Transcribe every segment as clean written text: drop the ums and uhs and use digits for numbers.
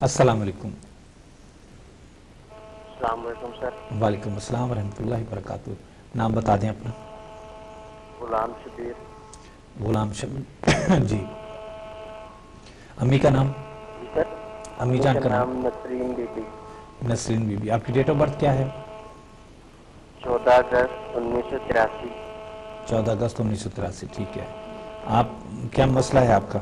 السلام علیکم۔ السلام علیکم سر۔ وعلیکم السلام ورحمۃ اللہ وبرکاتہ۔ نام بتا دیں اپنا۔ غلام شبیر۔ غلام شبیر جی۔ امی کا نام؟ جی سر۔ امی جان کا نام؟ نسرین بی بی۔ نسرین بی بی۔ آپ کی ڈیٹ آف برتھ کیا ہے؟ 14 اگست 1983۔ 14 اگست 1983، ٹھیک ہے۔ آپ کیا مسئلہ ہے آپ کا؟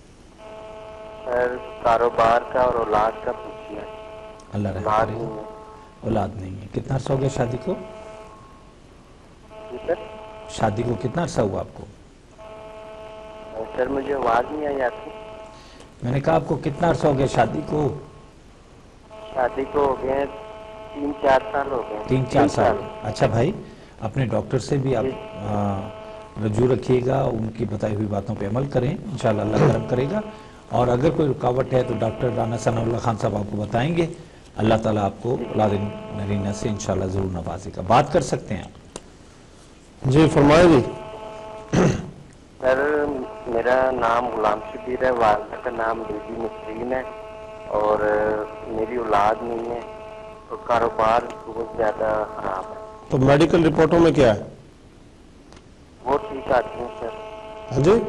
سر کاروبار کا اور اولاد کا پوچھنا ہے۔ اللہ رحم اولاد کرے نہیں گا۔ ہے۔ اولاد نہیں ہے۔ کتنا عرصہ ہو گیا شادی کو؟ جی سر۔ شادی کو کتنا عرصہ ہوا آپ کو؟ سر مجھے آواز نہیں آئی آپ کی۔ میں نے کہا آپ کو کتنا عرصہ ہو گیا شادی کو؟ شادی کو ہو گئے 3-4 سال ہو گئے۔ 3-4 سال۔ اچھا بھائی، اپنے ڈاکٹر سے بھی آپ رجوع رکھیے گا، ان کی بتائی ہوئی باتوں پہ عمل کریں، انشاءاللہ اللہ کرم کرے گا۔ اور اگر کوئی رکاوٹ ہے تو ڈاکٹر رانا ثناء اللہ خان صاحب آپ کو بتائیں گے۔ اللہ تعالیٰ آپ کو اولاد نرینہ سے انشاءاللہ ضرور نوازے گا۔ بات کر سکتے ہیں آپ۔ جی فرمائے جی۔ سر میرا نام غلام شبیر ہے، والدہ کا نام بی بی نسرین ہے، اور میری اولاد نہیں ہے، اور کاروبار بہت زیادہ خراب ہے۔ تو میڈیکل رپورٹوں میں کیا ہے؟ وہ ٹھیک آتی ہیں سر۔ ہاں جی؟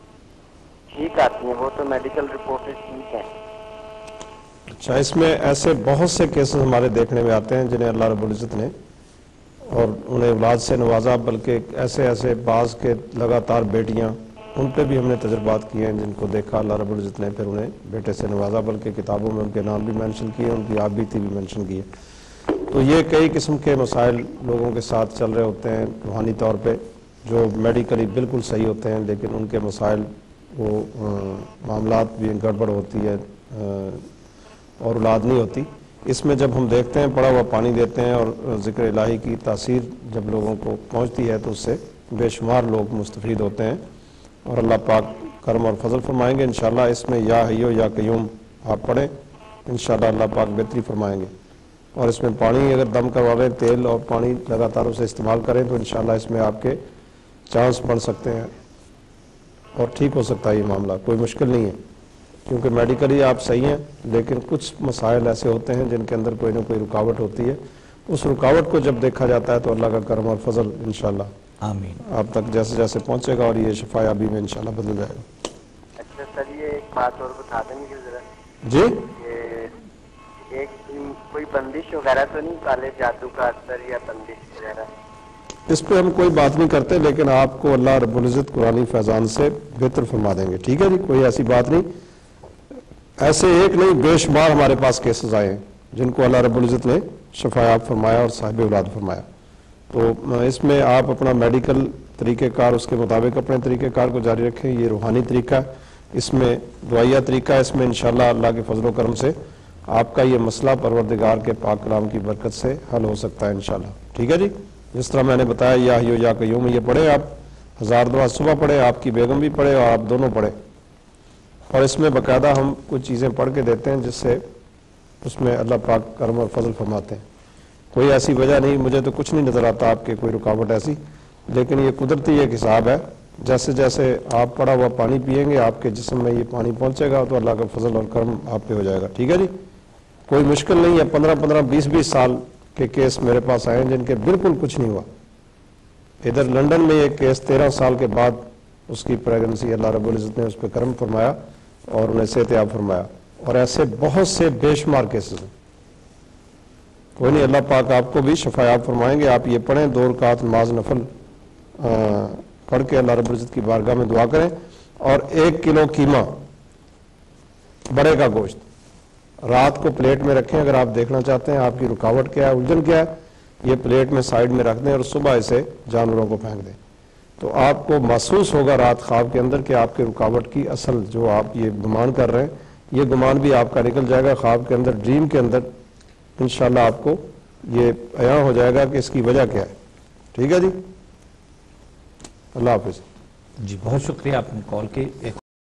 ٹھیک آتی ہیں وہ تو، میڈیکل رپورٹیں ٹھیک ہیں۔ اچھا، اس میں ایسے بہت سے کیسز ہمارے دیکھنے میں آتے ہیں جنہیں اللہ رب العزت نے اور انہیں اولاد سے نوازا، بلکہ ایسے بعض کے لگاتار بیٹیاں، ان پہ بھی ہم نے تجربات کیے ہیں جن کو دیکھا اللہ رب العزت نے، پھر انہیں بیٹے سے نوازا، بلکہ کتابوں میں ان کے نام بھی مینشن کیے، ان کی آپ بیتی بھی مینشن کی ہے۔ تو یہ کئی قسم کے مسائل لوگوں کے ساتھ چل رہے ہوتے ہیں روحانی طور پہ، جو میڈیکلی بالکل صحیح ہوتے ہیں، لیکن ان کے مسائل وہ معاملات بھی گڑبڑ ہوتی ہے اور اولاد نہیں ہوتی۔ اس میں جب ہم دیکھتے ہیں پڑا ہوا پانی دیتے ہیں اور ذکر الہی کی تاثیر جب لوگوں کو پہنچتی ہے تو اس سے بے شمار لوگ مستفید ہوتے ہیں، اور اللہ پاک کرم اور فضل فرمائیں گے انشاءاللہ۔ اس میں یا حیو یا قیوم آپ پڑھیں، انشاءاللہ اللہ پاک بہتری فرمائیں گے۔ اور اس میں پانی اگر دم کرواویں، تیل اور پانی لگاتار اسے استعمال کریں تو انشاءاللہ اس میں آپ کے چانس بڑھ سکتے ہیں اور ٹھیک ہو سکتا ہے یہ معاملہ، کوئی مشکل نہیں ہے، کیونکہ میڈیکلی آپ صحیح ہیں، لیکن کچھ مسائل ایسے ہوتے ہیں جن کے اندر کوئی نہ کوئی رکاوٹ ہوتی ہے۔ اس رکاوٹ کو جب دیکھا جاتا ہے تو اللہ کا کرم اور فضل انشاءاللہ آمین آپ تک جیسے جیسے پہنچے گا، اور یہ شفا یابی میں انشاءاللہ بدل جائے گا۔ اچھا سر، یہ ایک بات اور بتا دیں گے ذرا، جی؟ یہ ایک کوئی بندش وغیرہ تو نہیں، کالے جادو کا اثر یا بندش وغیرہ؟ اس پہ ہم کوئی بات نہیں کرتے، لیکن آپ کو اللہ رب العزت قرآنی فیضان سے بہتر فرما دیں گے، ٹھیک ہے جی؟ کوئی ایسی بات نہیں، ایسے ایک نہیں بے شمار ہمارے پاس کیسز آئے ہیں جن کو اللہ رب العزت نے شفایاب فرمایا اور صاحب اولاد فرمایا۔ تو اس میں آپ اپنا میڈیکل طریقہ کار اس کے مطابق اپنے طریقہ کار کو جاری رکھیں، یہ روحانی طریقہ ہے، اس میں دعائیہ طریقہ ہے، اس میں انشاءاللہ اللہ کے فضل و کرم سے آپ کا یہ مسئلہ پروردگار کے پاک کلام کی برکت سے حل ہو سکتا ہے انشاءاللہ، ٹھیک ہے جی؟ جس طرح میں نے بتایا یا حیو یا قیوم یہ پڑھیں آپ، 1000 دعا صبح پڑھیں، آپ کی بیگم بھی پڑھے اور آپ دونوں پڑھیں، اور اس میں باقاعدہ ہم کچھ چیزیں پڑھ کے دیتے ہیں جس سے اس میں اللہ پاک کرم اور فضل فرماتے ہیں۔ کوئی ایسی وجہ نہیں، مجھے تو کچھ نہیں نظر آتا آپ کے کوئی رکاوٹ ایسی، لیکن یہ قدرتی ایک حساب ہے، جیسے جیسے آپ پڑا ہوا پانی پیئیں گے آپ کے جسم میں یہ پانی پہنچے گا تو اللہ کا فضل اور کرم آپ پہ ہو جائے گا، ٹھیک ہے جی؟ کوئی مشکل نہیں ہے۔ 15 20 سال کے کیس میرے پاس آئے ہیں جن کے بالکل کچھ نہیں ہوا۔ ادھر لندن میں ایک کیس 13 سال کے بعد اس کی پریگنسی اللہ رب العزت نے اس پہ کرم فرمایا اور انہیں صحتیاب فرمایا، اور ایسے بہت سے بے شمار کیسز ہیں۔ کوئی نہیں، اللہ پاک آپ کو بھی شفایاب فرمائیں گے۔ آپ یہ پڑھیں، 2 رکعت نماز نفل پڑھ کے اللہ رب العزت کی بارگاہ میں دعا کریں، اور 1 کلو قیمہ بڑے کا گوشت رات کو پلیٹ میں رکھیں۔ اگر آپ دیکھنا چاہتے ہیں آپ کی رکاوٹ کیا ہے، الجھن کیا ہے، یہ پلیٹ میں سائیڈ میں رکھ دیں اور صبح اسے جانوروں کو پھینک دیں، تو آپ کو محسوس ہوگا رات خواب کے اندر کہ آپ کے رکاوٹ کی اصل جو آپ یہ گمان کر رہے ہیں، یہ گمان بھی آپ کا نکل جائے گا خواب کے اندر، ڈریم کے اندر انشاءاللہ آپ کو یہ عیاں ہو جائے گا کہ اس کی وجہ کیا ہے، ٹھیک ہے جی؟ اللہ حافظ۔ جی بہت شکریہ آپ نے کال کے